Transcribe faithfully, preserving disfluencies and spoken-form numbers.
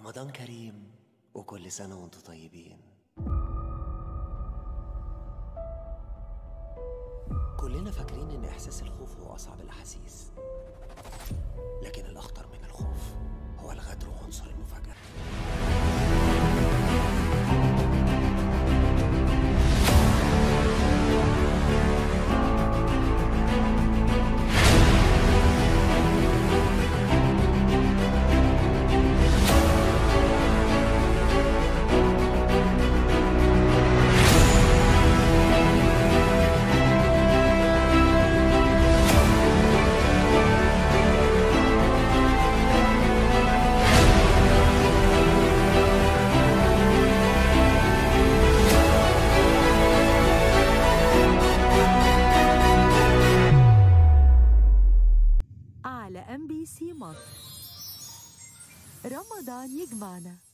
رمضان كريم وكل سنة وانتم طيبين. كلنا فاكرين ان احساس الخوف هو اصعب الاحاسيس، لكن الاخطر من الخوف هو الغدر وعنصر المفاجأة. على إم بي سي مصر، رمضان يجمعنا.